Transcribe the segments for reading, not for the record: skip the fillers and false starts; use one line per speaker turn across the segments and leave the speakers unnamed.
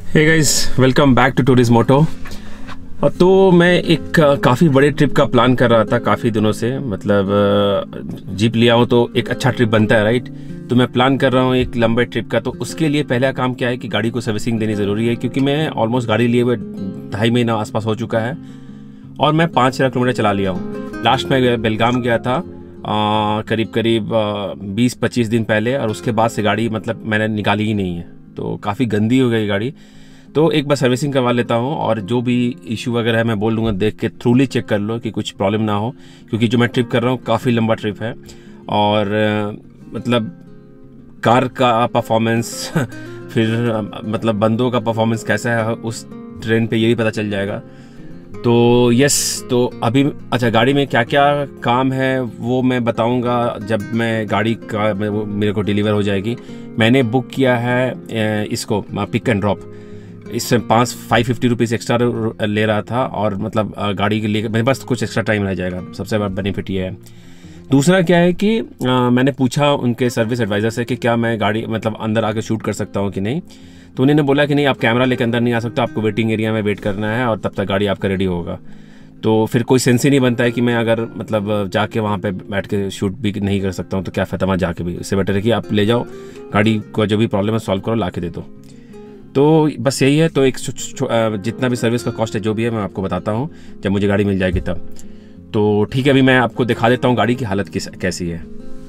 Hey guys, welcome back to tourist moto. तो मैं एक काफ़ी बड़े ट्रिप का प्लान कर रहा था काफ़ी दिनों से। मतलब जीप लिया हूँ तो एक अच्छा ट्रिप बनता है, राइट। तो मैं प्लान कर रहा हूँ एक लंबे ट्रिप का। तो उसके लिए पहला काम क्या है कि गाड़ी को सर्विसिंग देनी ज़रूरी है, क्योंकि मैं ऑलमोस्ट गाड़ी लिए हुए 2.5 महीना आसपास हो चुका है और मैं 5,000 किलोमीटर चला लिया हूँ। लास्ट में बेलगाम गया था करीब 20-25 दिन पहले, और उसके बाद से गाड़ी मतलब मैंने निकाली ही नहीं है। तो काफ़ी गंदी हो गई गाड़ी। तो एक बार सर्विसिंग करवा लेता हूँ, और जो भी इशू वगैरह है मैं बोल दूँगा, देख के थ्रूली चेक कर लो कि कुछ प्रॉब्लम ना हो, क्योंकि जो मैं ट्रिप कर रहा हूँ काफ़ी लंबा ट्रिप है। और मतलब कार का परफॉर्मेंस फिर मतलब बंदों का परफॉर्मेंस कैसा है उस ट्रेन पे, ये भी पता चल जाएगा। तो यस, तो अभी अच्छा गाड़ी में क्या क्या काम है वो मैं बताऊंगा जब मैं गाड़ी का मेरे को डिलीवर हो जाएगी। मैंने बुक किया है इसको पिक एंड ड्रॉप। इससे 550 रुपीज़ एक्स्ट्रा ले रहा था, और मतलब गाड़ी के लिए मेरे पास कुछ एक्स्ट्रा टाइम रह जाएगा। सबसे बड़ा बेनिफिट ये है। दूसरा क्या है कि मैंने पूछा उनके सर्विस एडवाइज़र से कि क्या मैं गाड़ी मतलब अंदर आके शूट कर सकता हूँ कि नहीं। तो उन्होंने बोला कि नहीं, आप कैमरा लेकर अंदर नहीं आ सकते, आपको वेटिंग एरिया में वेट करना है और तब तक गाड़ी आपका रेडी होगा। तो फिर कोई सेंस ही नहीं बनता है कि मैं अगर मतलब जाके वहाँ पे बैठ के शूट भी नहीं कर सकता हूँ, तो क्या फ़ायदा वहाँ जाके भी। इससे बेटर है कि आप ले जाओ गाड़ी को, जो भी प्रॉब्लम है सॉल्व करो, ला के दे दो। तो बस यही है। तो एक जितना भी सर्विस का कॉस्ट है जो भी है मैं आपको बताता हूँ जब मुझे गाड़ी मिल जाएगी तब। तो ठीक है, अभी मैं आपको दिखा देता हूँ गाड़ी की हालत कैसी है।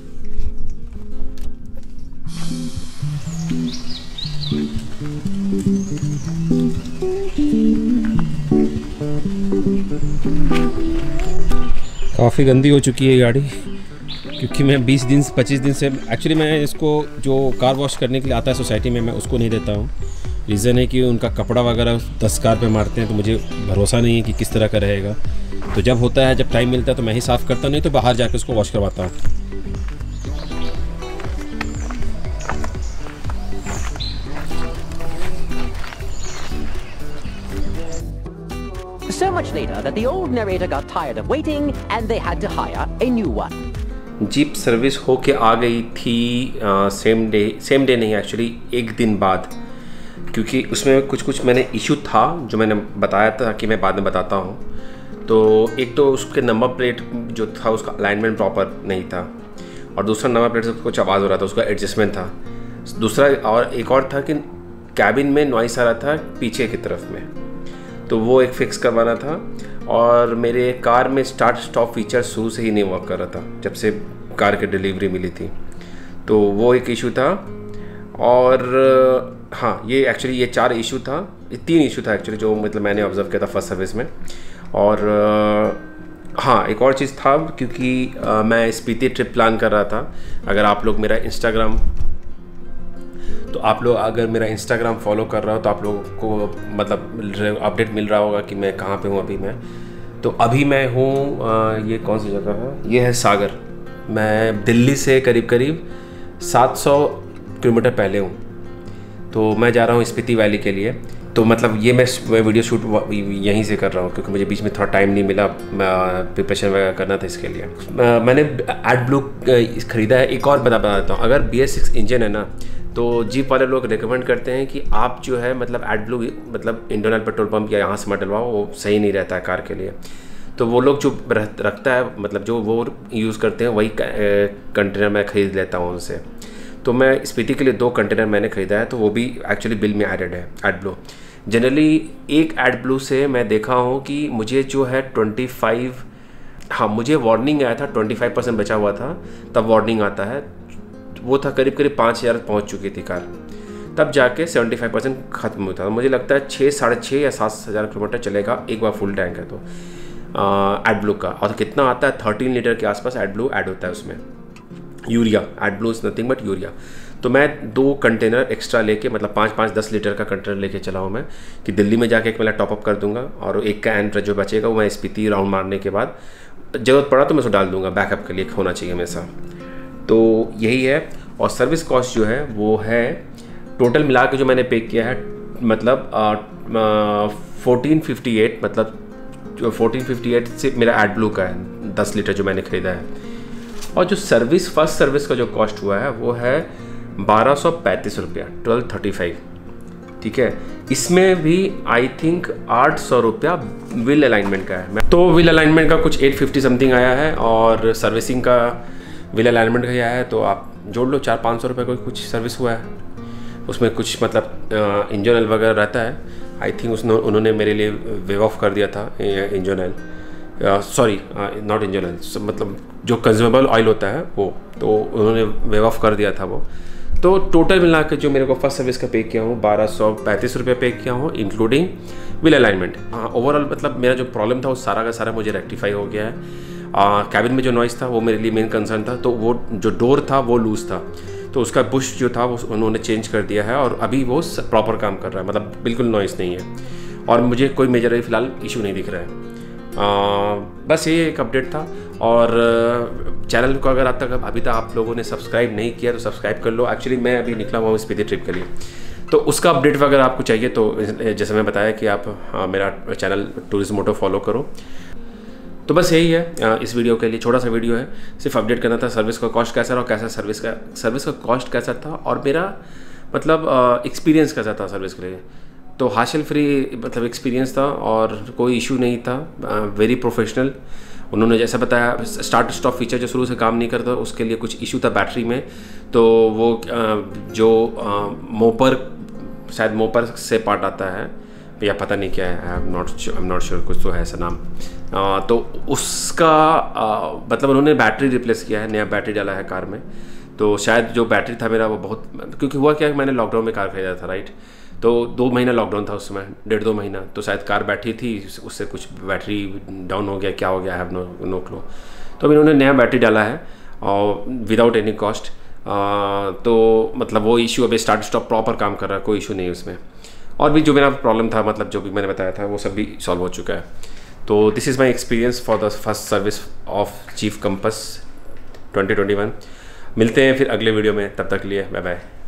काफ़ी गंदी हो चुकी है गाड़ी, क्योंकि मैं 20-25 दिन से एक्चुअली मैं इसको जो कार वॉश करने के लिए आता है सोसाइटी में, मैं उसको नहीं देता हूँ। रीज़न है कि उनका कपड़ा वगैरह 10 कार पे मारते हैं, तो मुझे भरोसा नहीं है कि किस तरह का रहेगा। तो जब होता है, जब टाइम मिलता है तो मैं ही साफ़ करता हूँ, नहीं तो बाहर जाकर उसको वॉश करवाता हूँ।
So much later that the old narrator got tired of waiting and they had to hire a new one.
Jeep service हो के आ गई थी सेम डे नहीं, एक्चुअली एक दिन बाद, क्योंकि उसमें कुछ मैंने इशू था जो मैंने बताया था कि मैं बाद में बताता हूँ। तो एक तो उसके नंबर प्लेट जो था उसका अलाइनमेंट प्रॉपर नहीं था, और दूसरा नंबर प्लेट से कुछ आवाज़ हो रहा था, उसका एडजस्टमेंट था। दूसरा और एक और था कि कैबिन में नॉइस आ रहा था पीछे की तरफ में, तो वो एक फिक्स करवाना था। और मेरे कार में स्टार्ट स्टॉप फीचर शुरू से ही नहीं वर्क कर रहा था जब से कार की डिलीवरी मिली थी, तो वो एक इशू था। और हाँ, ये एक्चुअली ये 4 इशू था, ये 3 इशू था एक्चुअली जो मतलब मैंने ऑब्जर्व किया था फर्स्ट सर्विस में। और हाँ, एक और चीज़ था, क्योंकि मैं स्पीति ट्रिप प्लान कर रहा था। अगर आप लोग मेरा इंस्टाग्राम अगर मेरा इंस्टाग्राम फॉलो कर रहा हो तो आप लोगों को मतलब अपडेट मिल रहा होगा कि मैं कहाँ पे हूँ अभी मैं। तो अभी मैं हूँ ये कौन सी जगह है, ये है सागर। मैं दिल्ली से करीब 700 किलोमीटर पहले हूँ। तो मैं जा रहा हूँ स्पीति वैली के लिए। तो मतलब ये मैं वीडियो शूट यहीं से कर रहा हूँ, क्योंकि मुझे बीच में थोड़ा टाइम नहीं मिला, प्रिपरेशन वगैरह करना था इसके लिए। मैंने एडब्लू ख़रीदा है। एक और बता देता हूँ, अगर BS6 इंजन है ना, तो जीप वाले लोग रिकमेंड करते हैं कि आप जो है मतलब एडब्लू मतलब इंडियन ऑयल पेट्रोल पंप या यहाँ से मत डलवाओ, वो सही नहीं रहता है कार के लिए। तो वो लोग जो रखता है मतलब जो वो यूज़ करते हैं वही कंटेनर मैं ख़रीद लेता हूँ उनसे। तो मैं स्पीति के लिए 2 कंटेनर मैंने ख़रीदा है, तो वो भी एक्चुअली बिल में एडेड है एडब्लू। जनरली एक एडब्लू से मैं देखा हूँ कि मुझे जो है 25, हाँ मुझे वार्निंग आया था, 25% बचा हुआ था तब वार्निंग आता है। वो था करीब 5,000 पहुँच चुकी थी कार, तब जाके 75% ख़त्म होता था। मुझे लगता है 6-6.5 या 7,000 किलोमीटर चलेगा एक बार फुल टैंक है तो एडब्लू का। और कितना आता है, 13 लीटर के आसपास एडब्लू ऐड होता है उसमें। Urea, AdBlue is nothing but urea. तो मैं 2 कंटेनर एक्स्ट्रा लेके मतलब 5-10 लीटर का कंटेनर लेके चला हूँ मैं, कि दिल्ली में जाके एक मेरा टॉपअप कर दूंगा, और एक कैन जो बचेगा वो मैं स्पीति राउंड मारने के बाद ज़रूरत पड़ा तो मैं उसको डाल दूंगा, बैकअप के लिए होना चाहिए हमेशा। तो यही है। और सर्विस कॉस्ट जो है वो है टोटल मिला के जो मैंने पे किया है मतलब 1458, मतलब 1458 से मेरा एडब्लू का है 10 लीटर जो मैंने ख़रीदा है। और जो फर्स्ट सर्विस का जो कॉस्ट हुआ है वो है 1235 रुपया, 1235। ठीक है, इसमें भी आई थिंक 800 रुपया व्हील अलाइनमेंट का है। तो व्हील अलाइनमेंट का कुछ 850 समथिंग आया है और सर्विसिंग का व्हील अलाइनमेंट का आया है, तो आप जोड़ लो 400-500 रुपये का कुछ सर्विस हुआ है। उसमें कुछ मतलब इंजन ऑयल वगैरह रहता है, आई थिंक उन्होंने मेरे लिए वेव ऑफ कर दिया था engine oil, sorry not engine oil, मतलब जो कंज्यूमेबल ऑयल होता है वो, तो उन्होंने वेव ऑफ कर दिया था वो। तो टोटल मिला के जो मेरे को फर्स्ट सर्विस का पे किया हूँ 1235 रुपये पे किया हूँ इंक्लूडिंग व्हील अलाइनमेंट। हाँ, ओवरऑल मतलब मेरा जो प्रॉब्लम था वो सारा का सारा मुझे रेक्टिफाई हो गया है। कैबिन में जो नॉइस था वो मेरे लिए मेन कंसर्न था, तो वो जो डोर था वो लूज़ था, तो उसका बुश जो था वो उन्होंने चेंज कर दिया है और अभी वो प्रॉपर काम कर रहा है, मतलब बिल्कुल नॉइस नहीं है और मुझे कोई मेजर फिलहाल इशू नहीं दिख रहा है। बस ये एक अपडेट था। और चैनल को अगर अभी तक आप लोगों ने सब्सक्राइब नहीं किया तो सब्सक्राइब कर लो। एक्चुअली मैं अभी निकला हुआ हूँ स्पीति ट्रिप के लिए, तो उसका अपडेट अगर आपको चाहिए तो जैसे मैं बताया कि आप मेरा चैनल टूरिस्ट मोटो फॉलो करो। तो बस यही है इस वीडियो के लिए, छोटा सा वीडियो है, सिर्फ अपडेट करना था सर्विस का कॉस्ट कैसा रहा, कैसा सर्विस का कॉस्ट कैसा था और मेरा मतलब एक्सपीरियंस कैसा था सर्विस के लिए। तो हासिल फ्री मतलब एक्सपीरियंस था और कोई इशू नहीं था, वेरी प्रोफेशनल। उन्होंने जैसा बताया स्टार्ट स्टॉप फीचर जो शुरू से काम नहीं करता उसके लिए कुछ इशू था बैटरी में, तो वो जो मोपर शायद मोपर से पार्ट आता है या पता नहीं क्या है, आई एम नॉट श्योर, कुछ तो है ऐसा नाम। तो उसका मतलब उन्होंने बैटरी रिप्लेस किया है, नया बैटरी डाला है कार में। तो शायद जो बैटरी था मेरा वो बहुत, क्योंकि हुआ क्या मैंने लॉकडाउन में कार खरीदा था राइट, तो 2 महीना लॉकडाउन था उस समय, 1.5-2 महीना, तो शायद कार बैटरी थी उससे कुछ बैटरी डाउन हो गया, क्या हो गया, हैव नो क्लो। तो अभी इन्होंने नया बैटरी डाला है और विदाउट एनी कॉस्ट। तो मतलब वो इशू अभी स्टार्ट स्टॉप प्रॉपर काम कर रहा है, कोई इशू नहीं उसमें। और भी जो मेरा प्रॉब्लम था मतलब जो भी मैंने बताया था वो सब भी सॉल्व हो चुका है। तो this is my experience for the first service of Jeep Compass 2021। मिलते हैं फिर अगले वीडियो में, तब तक के लिए बाय बाय।